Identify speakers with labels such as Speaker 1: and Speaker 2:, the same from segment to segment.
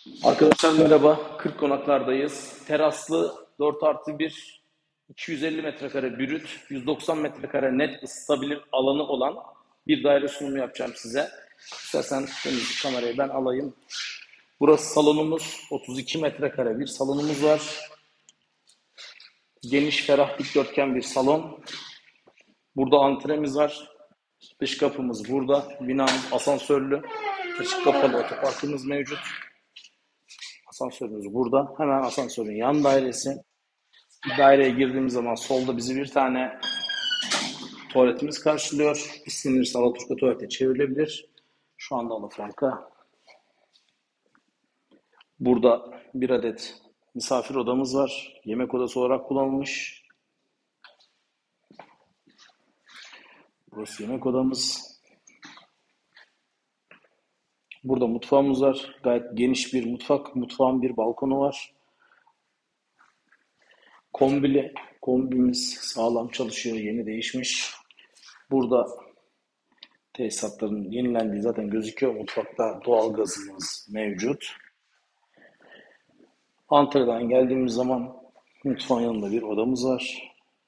Speaker 1: Arkadaşlar merhaba. Kırk Konaklar'dayız. Teraslı 4+1, 250 metrekare brüt, 190 metrekare net ısıtabilir alanı olan bir daire sunumu yapacağım size. İstersen temizlik kamerayı ben alayım. Burası salonumuz. 32 metrekare bir salonumuz var. Geniş, ferah, dikdörtgen bir salon. Burada antremiz var. Dış kapımız burada. Binamız asansörlü. Açık kapalı otoparkımız mevcut. Asansörümüz burada. Hemen asansörün yan dairesi. Daireye girdiğimiz zaman solda bizi bir tane tuvaletimiz karşılıyor. İstenirse alaturka tuvalete çevrilebilir. Şu anda alafranka. Burada bir adet misafir odamız var. Yemek odası olarak kullanılmış. Burası yemek odamız. Burada mutfağımız var. Gayet geniş bir mutfak. Mutfağın bir balkonu var. Kombimiz sağlam çalışıyor. Yeni değişmiş. Burada tesisatların yenilendiği zaten gözüküyor. Mutfakta doğalgazımız mevcut. Antalya'dan geldiğimiz zaman mutfağın yanında bir odamız var.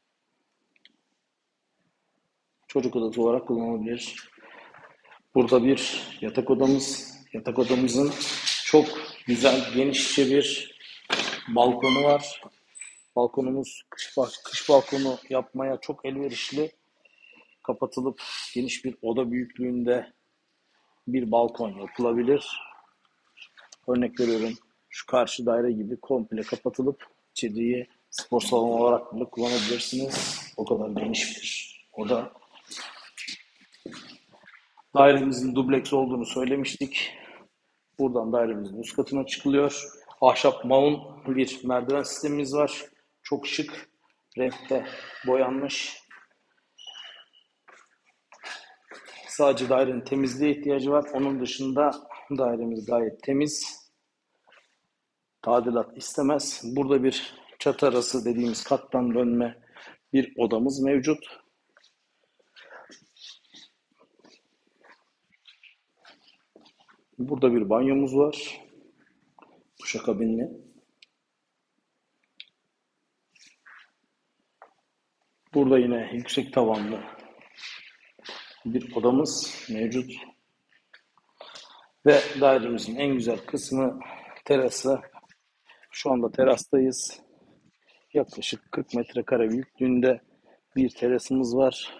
Speaker 1: Çocuk odası olarak kullanılabilir. Burada bir yatak odamız. Yatak odamızın çok güzel, genişçe bir balkonu var. Balkonumuz kış balkonu yapmaya çok elverişli. Kapatılıp geniş bir oda büyüklüğünde bir balkon yapılabilir. Örnek veriyorum, şu karşı daire gibi komple kapatılıp içeriği spor salonu olarak bile kullanabilirsiniz. O kadar geniş bir oda. Dairemizin dubleks olduğunu söylemiştik. Buradan dairemizin üst katına çıkılıyor. Ahşap maun bir merdiven sistemimiz var. Çok şık renkte boyanmış. Sadece dairenin temizliğe ihtiyacı var. Onun dışında dairemiz gayet temiz. Tadilat istemez. Burada bir çatı arası dediğimiz kattan dönme bir odamız mevcut. Burada bir banyomuz var. Duşakabinli. Burada yine yüksek tavanlı bir odamız mevcut. Ve dairemizin en güzel kısmı terası. Şu anda terastayız. Yaklaşık 40 metrekare büyüklüğünde bir terasımız var.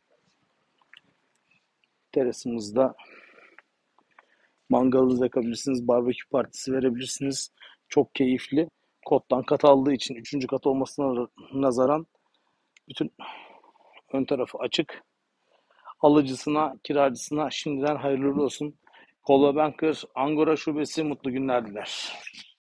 Speaker 1: Terasımızda mangalınızı yakabilirsiniz, barbekü partisi verebilirsiniz. Çok keyifli. Kottan kat aldığı için 3. kat olmasına nazaran bütün ön tarafı açık. Alıcısına, kiracısına şimdiden hayırlı olsun. Coldwell Banker Angora Şubesi mutlu günler diler.